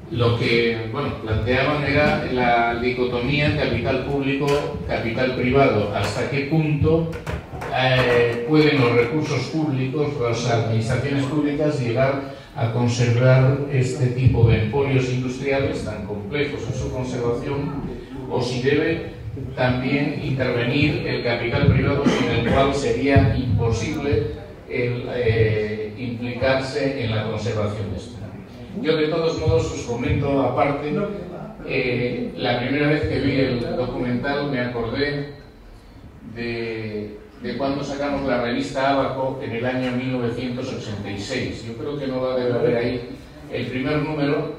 lo que planteaban era la dicotomía capital público, capital privado. ¿Hasta qué punto pueden los recursos públicos, las administraciones públicas, llegar a conservar este tipo de empolios industriales tan complejos en su conservación, o si debe también intervenir el capital privado, sin el cual sería imposible implicarse en la conservación de esto? Yo, de todos modos, os comento aparte, la primera vez que vi el documental me acordé de cuando sacamos la revista Abaco en el año 1986. Yo creo que no la debe haber ahí. El primer número,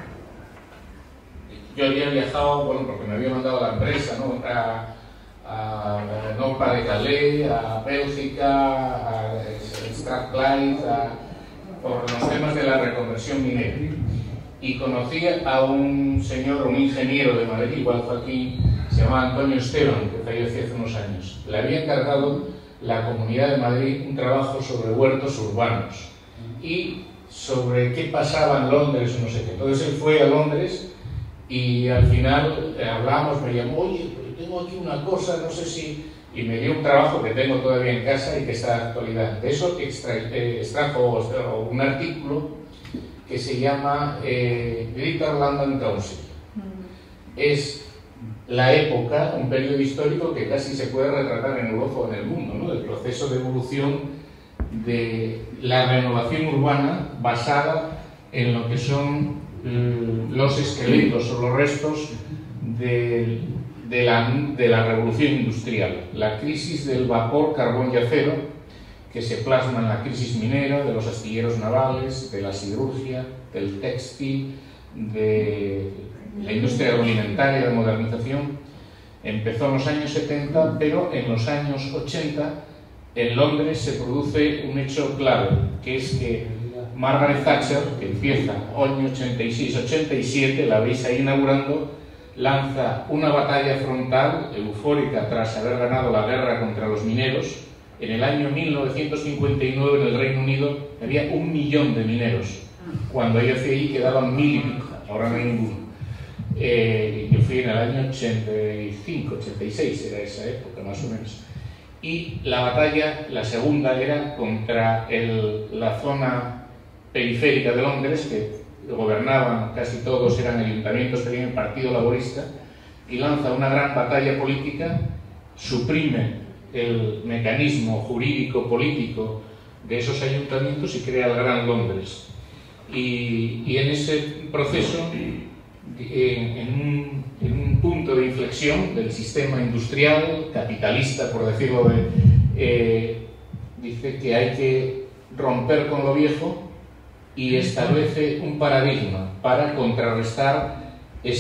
yo había viajado, porque me había mandado la empresa, ¿no?, a Norpa de Calais, a Bélgica, a Strathclyde, por los temas de la reconversión minera. Y conocí a un señor, un ingeniero de Madrid, igual fue aquí, se llamaba Antonio Esteban, que falleció hace unos años. Le había encargado la Comunidad de Madrid un trabajo sobre huertos urbanos y sobre qué pasaba en Londres, no sé qué. Entonces él fue a Londres y al final hablamos, me llamó, oye, tengo aquí una cosa, no sé si... Y me dio un trabajo que tengo todavía en casa y que está en actualidad. De eso extrajo un artículo que se llama Greater London Council. Es la época, un periodo histórico que casi se puede retratar en Europa o en el mundo, ¿no?, del proceso de evolución de la renovación urbana basada en lo que son los esqueletos o los restos de la revolución industrial, la crisis del vapor, carbón y acero, que se plasma en la crisis minera, de los astilleros navales, de la siderurgia, del textil, de la industria agroalimentaria de modernización. Empezó en los años 70, pero en los años 80 en Londres se produce un hecho clave, que es que Margaret Thatcher, que empieza año 86-87, la veis ahí inaugurando, lanza una batalla frontal, eufórica, tras haber ganado la guerra contra los mineros. En el año 1959 en el Reino Unido había 1 millón de mineros, cuando ella fui allí quedaban 1000 y pico, ahora no hay ninguno. Yo fui en el año 85, 86, era esa época más o menos. Y la batalla, la segunda, era contra la zona periférica de Londres, que gobernaban, casi todos eran ayuntamientos que tenían el Partido Laborista, y lanza una gran batalla política, suprime el mecanismo jurídico-político de esos ayuntamientos y crea el Gran Londres. Y en ese proceso, en un punto de inflexión del sistema industrial, capitalista, por decirlo, dice que hay que romper con lo viejo y establece un paradigma para contrarrestar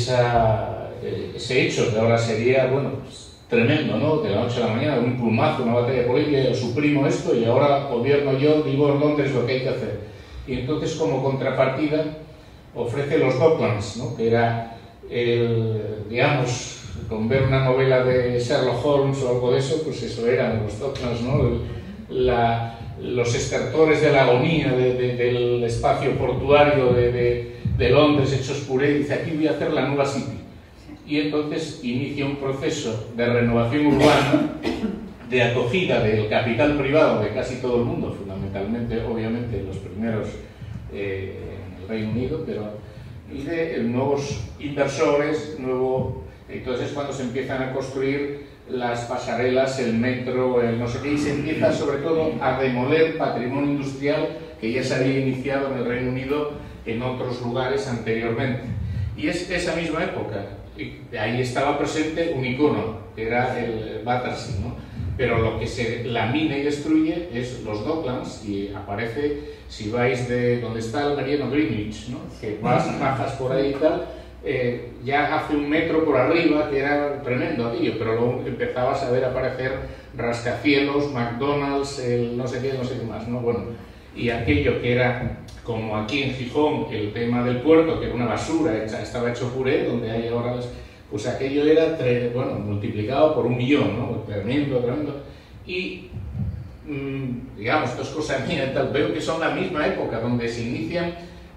ese hecho que ahora sería, tremendo, ¿no?, de la noche a la mañana, un plumazo, una batalla política, yo suprimo esto y ahora gobierno yo, digo en Londres lo que hay que hacer. Y entonces, como contrapartida, ofrece los Docklands, ¿no?, que era, digamos, con ver una novela de Sherlock Holmes o algo de eso, pues eso eran los Docklands, ¿no?, los estertores de la agonía del espacio portuario de Londres hechos puré. Dice, aquí voy a hacer la nueva City. Y entonces inicia un proceso de renovación urbana, de acogida del capital privado de casi todo el mundo, fundamentalmente, obviamente, los primeros en el Reino Unido, y de nuevos inversores, entonces es cuando se empiezan a construir las pasarelas, el metro, el no sé qué, y se empieza sobre todo a demoler patrimonio industrial que ya se había iniciado en el Reino Unido en otros lugares anteriormente. Y es esa misma época, y ahí estaba presente un icono, que era el Battersea, ¿no? Pero lo que se lamina y destruye es los Docklands, y aparece, si vais de donde está el meridiano Greenwich, ¿no?, que bajas por ahí y tal, ya hace 1 metro por arriba, que era tremendo aquello, pero luego empezabas a ver aparecer rascacielos, McDonald's, el no sé qué más, ¿no? Y aquello que era, como aquí en Gijón, el tema del puerto, que era una basura, estaba hecho puré, donde hay ahora, pues aquello era, multiplicado por 1 millón, ¿no? Tremendo. Y, digamos, esto es cosa mía y tal, veo que son la misma época, donde se inician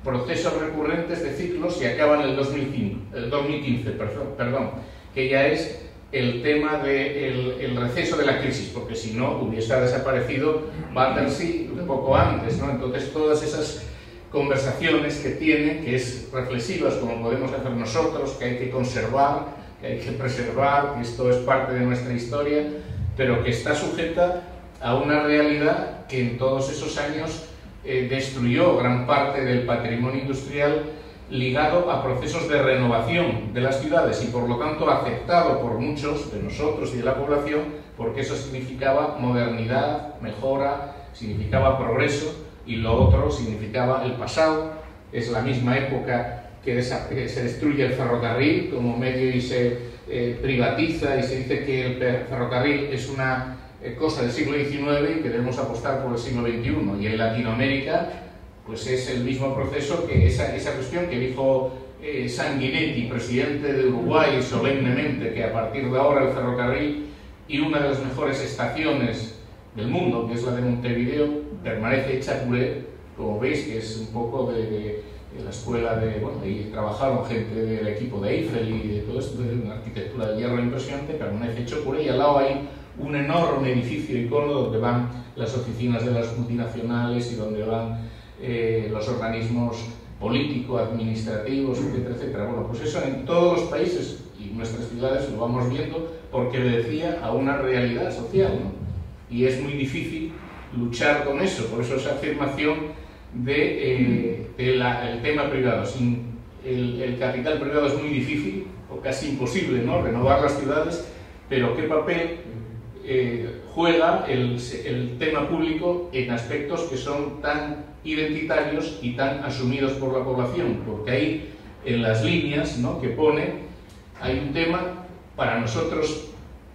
procesos recurrentes de ciclos y acaba en el 2015, que ya es el tema del receso de la crisis, porque si no hubiese desaparecido Battersea un poco antes, ¿no? Entonces todas esas conversaciones que tiene, que es reflexivas como podemos hacer nosotros, que hay que conservar, que hay que preservar, que esto es parte de nuestra historia, pero que está sujeta a una realidad que en todos esos años destruyó gran parte del patrimonio industrial ligado a procesos de renovación de las ciudades y por lo tanto aceptado por muchos de nosotros y de la población, porque eso significaba modernidad, mejora, significaba progreso, y lo otro significaba el pasado. Es la misma época que se destruye el ferrocarril como medio y se privatiza y se dice que el ferrocarril es una cosa del siglo XIX y que debemos apostar por el siglo XXI. Y en Latinoamérica pues es el mismo proceso, que esa cuestión que dijo Sanguinetti, presidente de Uruguay, solemnemente, que a partir de ahora el ferrocarril y una de las mejores estaciones del mundo, que es la de Montevideo, permanece hecha puré, como veis, que es un poco de la escuela de... Bueno, ahí trabajaron gente del equipo de Eiffel y de todo esto, de una arquitectura de hierro impresionante, permanece hecho puré, y al lado hay un enorme edificio icono donde van las oficinas de las multinacionales y donde van los organismos políticos, administrativos, etcétera, etcétera. Bueno, pues eso en todos los países y nuestras ciudades lo vamos viendo porque obedecía a una realidad social, ¿no? Y es muy difícil luchar con eso, por eso esa afirmación del tema privado. Sin el capital privado es muy difícil o casi imposible, ¿no?, renovar las ciudades, pero ¿qué papel juega el tema público en aspectos que son tan identitarios y tan asumidos por la población? Porque ahí en las líneas, ¿no?, que pone, hay un tema para nosotros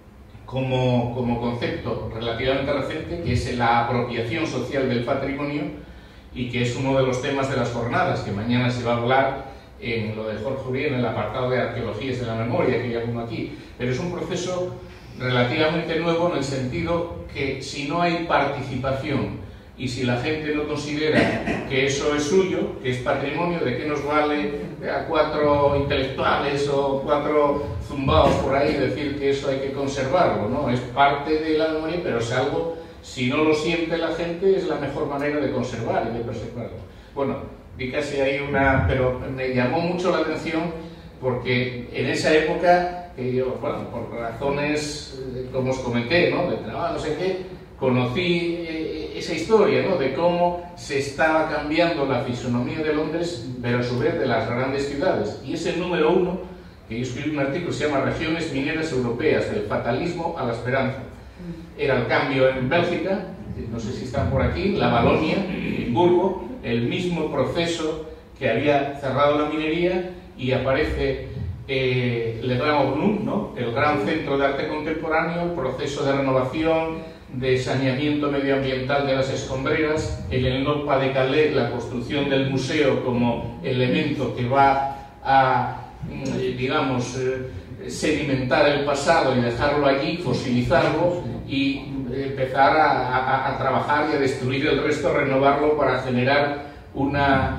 como concepto relativamente reciente, que es la apropiación social del patrimonio, y que es uno de los temas de las jornadas, que mañana se va a hablar en lo de Jorge Urié, en el apartado de arqueologías de la memoria, que ya pongo aquí. Pero es un proceso relativamente nuevo en el sentido que si no hay participación y si la gente no considera que eso es suyo, que es patrimonio, ¿de qué nos vale a 4 intelectuales o 4 zumbaos por ahí decir que eso hay que conservarlo, ¿no? Es parte de la memoria, pero es algo, si no lo siente la gente, es la mejor manera de conservar y de preservarlo. Bueno, di casi ahí pero me llamó mucho la atención porque en esa época, que yo, bueno, por razones, como os comenté, ¿no?, de trabajo, no sé qué, conocí esa historia, ¿no?, de cómo se estaba cambiando la fisonomía de Londres, pero a su vez de las grandes ciudades. Y es el número 1, que yo escribí un artículo, se llama Regiones mineras europeas, del fatalismo a la esperanza. Era el cambio en Bélgica, no sé si están por aquí, la Valonia, Edimburgo, el mismo proceso que había cerrado la minería, y aparece Le Grand Ornu, ¿no?, el gran centro de arte contemporáneo, el proceso de renovación, de saneamiento medioambiental de las escombreras, el Nord-Pas-de-Calais, la construcción del museo como elemento que va a, digamos, sedimentar el pasado y dejarlo allí, fosilizarlo y empezar a trabajar y a destruir el resto, renovarlo para generar un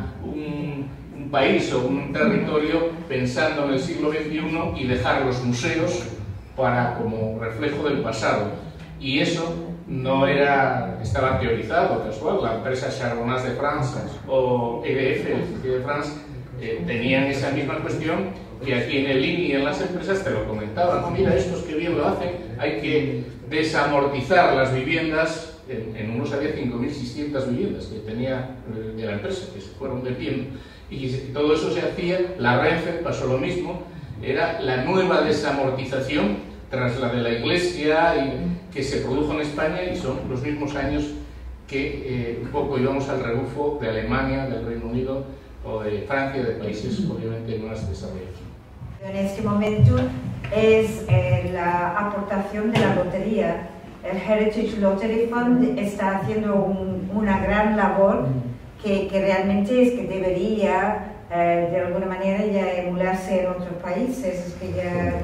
país o un territorio pensando en el siglo XXI y dejar los museos como reflejo del pasado. Y eso no estaba teorizado, casual. La empresa Charbonnas de France o EDF, el de France, tenían esa misma cuestión, que aquí en el INI y en las empresas te lo comentaban, ¿no? Mira, estos que bien lo hacen, hay que desamortizar las viviendas. En unos había 5.600 viviendas que tenía de la empresa, que se fueron vendiendo, y todo eso se hacía. La Renfe pasó lo mismo, era la nueva desamortización tras la de la Iglesia que se produjo en España, y son los mismos años que un poco íbamos al rebufo de Alemania, del Reino Unido o de Francia, de países obviamente más desarrollados. En este momento es la aportación de la lotería. El Heritage Lottery Fund está haciendo una gran labor que realmente es que debería de alguna manera ya emularse en otros países. Es que ya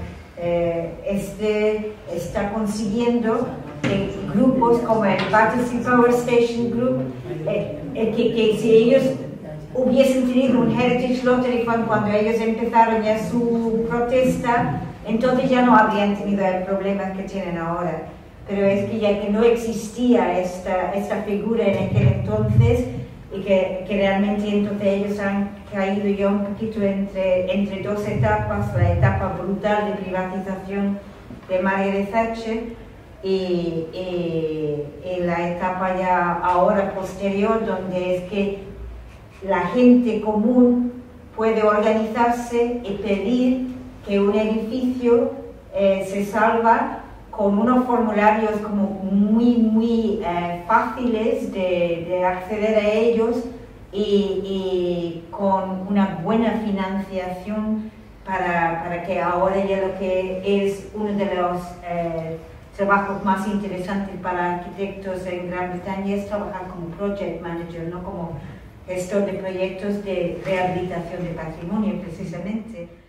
está consiguiendo que grupos como el Battersea Power Station Group, que si ellos hubiesen tenido un Heritage Lottery Fund cuando ellos empezaron ya su protesta, entonces ya no habrían tenido el problema que tienen ahora. Pero es que ya que no existía esta figura en aquel entonces, y que realmente entonces ellos han caído ya un poquito entre dos etapas, la etapa brutal de privatización de Margaret Thatcher y la etapa ya ahora posterior, donde es que la gente común puede organizarse y pedir que un edificio se salva con unos formularios como muy fáciles de acceder a ellos y con una buena financiación para que ahora ya lo que es uno de los trabajos más interesantes para arquitectos en Gran Bretaña es trabajar como project manager, no como gestor de proyectos de rehabilitación de patrimonio precisamente.